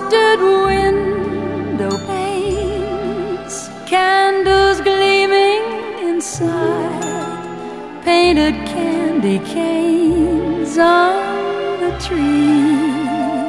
frosted window panes, candles gleaming inside, painted candy canes on the tree.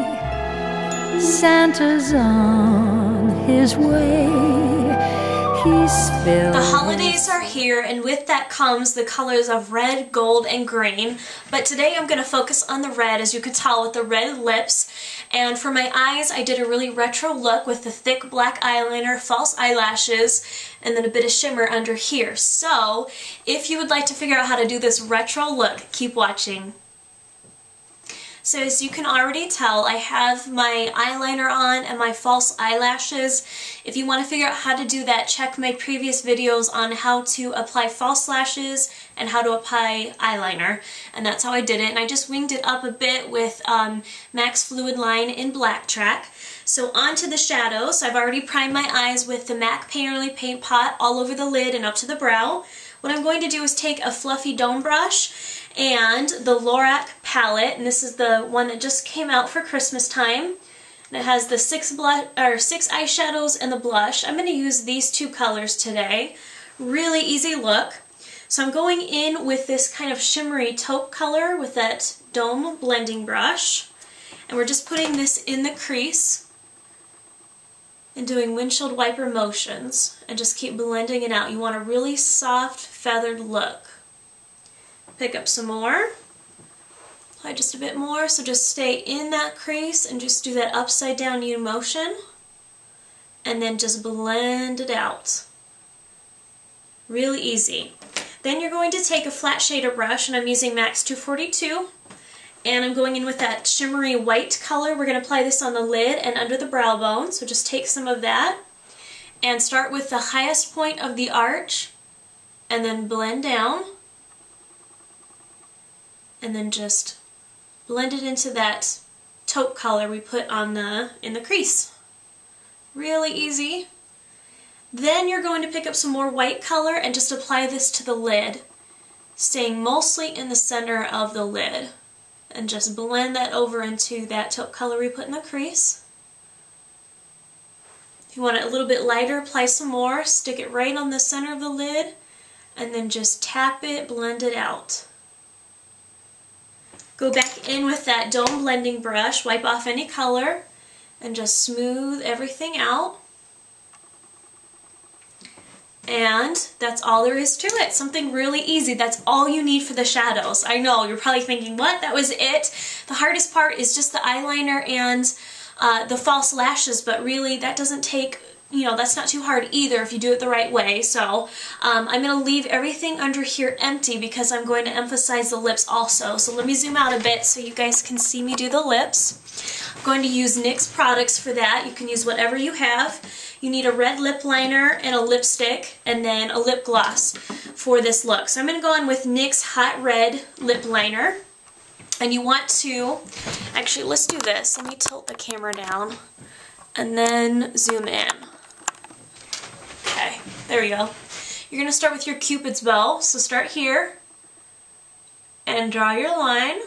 Santa's on his way. He's filled. The holidays are here, and with that comes the colors of red, gold, and green. But today I'm going to focus on the red, as you can tell with the red lips. And for my eyes, I did a really retro look with the thick black eyeliner, false eyelashes, and then a bit of shimmer under here. So, if you would like to figure out how to do this retro look, keep watching. So as you can already tell, I have my eyeliner on and my false eyelashes. If you want to figure out how to do that, check my previous videos on how to apply false lashes and how to apply eyeliner. And that's how I did it. And I just winged it up a bit with MAC's Fluid Line in Black Track. So onto the shadows. I've already primed my eyes with the MAC Painterly Paint Pot all over the lid and up to the brow. What I'm going to do is take a fluffy dome brush and the Lorac palette, and this is the one that just came out for Christmas time. And it has the six eyeshadows and the blush. I'm going to use these two colors today. Really easy look. So I'm going in with this kind of shimmery taupe color with that dome blending brush. And we're just putting this in the crease and doing windshield wiper motions. And just keep blending it out. You want a really soft, feathered look. Pick up some more, apply just a bit more, so just stay in that crease and just do that upside down U motion, and then just blend it out. Really easy. Then you're going to take a flat shader brush, and I'm using MAC's 242, and I'm going in with that shimmery white color. We're going to apply this on the lid and under the brow bone, so just take some of that, and start with the highest point of the arch, and then blend down. And then just blend it into that taupe color we put on in the crease. Really easy. Then you're going to pick up some more white color and just apply this to the lid, staying mostly in the center of the lid. And just blend that over into that taupe color we put in the crease. If you want it a little bit lighter, apply some more, stick it right on the center of the lid, and then just tap it, blend it out. Go back in with that dome blending brush, wipe off any color, and just smooth everything out. And that's all there is to it. Something really easy. That's all you need for the shadows. I know, you're probably thinking, what? That was it? The hardest part is just the eyeliner and the false lashes, but really that doesn't take, that's not too hard either if you do it the right way. So I'm going to leave everything under here empty because I'm going to emphasize the lips also. So let me zoom out a bit so you guys can see me do the lips. I'm going to use NYX products for that. You can use whatever you have. You need a red lip liner and a lipstick and then a lip gloss for this look. So I'm going to go on with NYX Hot Red Lip Liner. And you want to, actually let's do this. Let me tilt the camera down and then zoom in. Okay, there we go. You're going to start with your Cupid's bow, so start here and draw your line.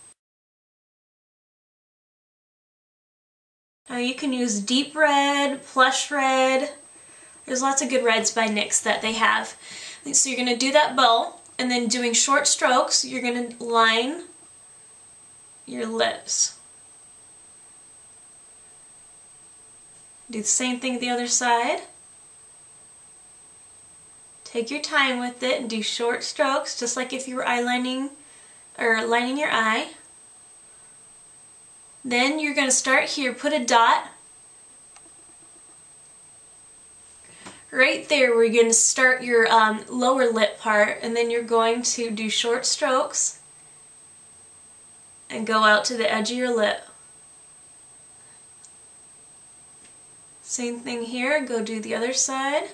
Now you can use deep red, plush red. There's lots of good reds by NYX that they have. So you're going to do that bow, and then doing short strokes, you're going to line your lips. Do the same thing the other side. Take your time with it and do short strokes, just like if you were eyelining or lining your eye. Then you're going to start here, put a dot right there where you're going to start your lower lip part, and then you're going to do short strokes and go out to the edge of your lip. Same thing here, go do the other side.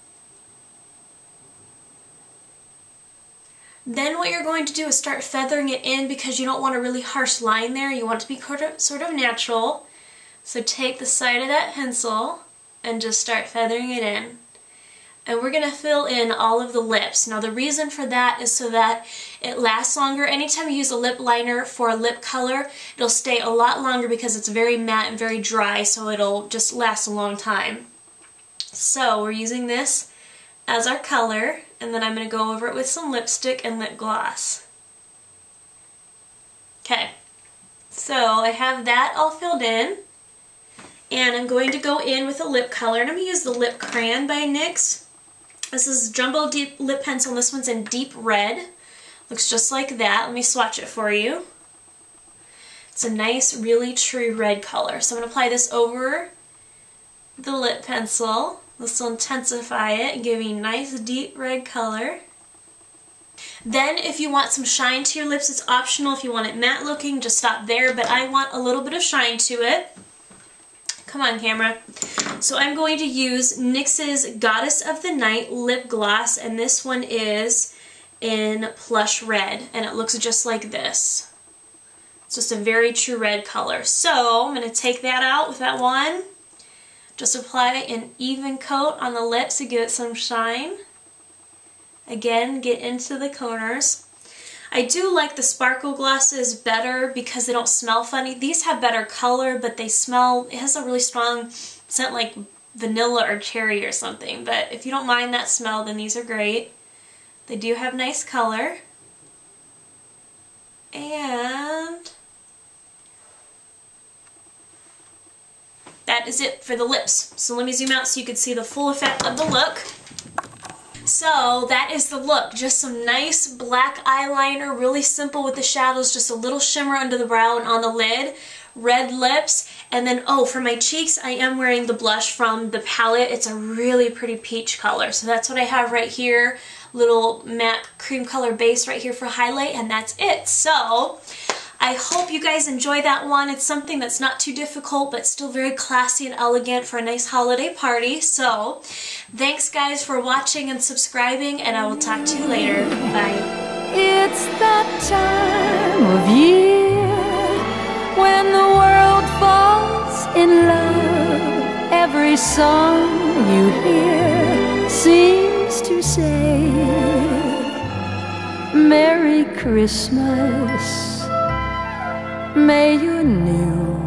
Then what you're going to do is start feathering it in because you don't want a really harsh line there. You want it to be sort of natural. So take the side of that pencil and just start feathering it in. and we're gonna fill in all of the lips. Now the reason for that is so that it lasts longer. Anytime you use a lip liner for a lip color, it'll stay a lot longer because it's very matte and very dry, so it'll just last a long time. So we're using this as our color, and then I'm gonna go over it with some lipstick and lip gloss. Okay, so I have that all filled in, and I'm going to go in with a lip color, and I'm going to use the Lip Crayon by NYX. This is Jumbo Deep Lip Pencil, and this one's in deep red. Looks just like that. Let me swatch it for you. It's a nice, really true red color. So I'm going to apply this over the lip pencil. This will intensify it and give you a nice, deep red color. Then if you want some shine to your lips, it's optional. If you want it matte looking, just stop there, but I want a little bit of shine to it. Come on, camera. So I'm going to use NYX's Goddess of the Night lip gloss, and this one is in plush red, and it looks just like this. It's just a very true red color. So I'm going to take that out with that one. Just apply an even coat on the lips to give it some shine. Again, get into the corners. I do like the sparkle glosses better because they don't smell funny. These have better color, but they smell, it has a really strong scent like vanilla or cherry or something. But if you don't mind that smell, then these are great. They do have nice color. And that is it for the lips. So let me zoom out so you can see the full effect of the look. So that is the look. Just some nice black eyeliner, really simple with the shadows, just a little shimmer under the brow and on the lid, red lips, and then, oh, for my cheeks, I am wearing the blush from the palette. It's a really pretty peach color. So that's what I have right here. Little matte cream color base right here for highlight, and that's it. So I hope you guys enjoy that one. It's something that's not too difficult, but still very classy and elegant for a nice holiday party. So thanks guys for watching and subscribing, and I will talk to you later. Bye. It's that time of year when the world falls in love. Every song you hear seems to say Merry Christmas. May your new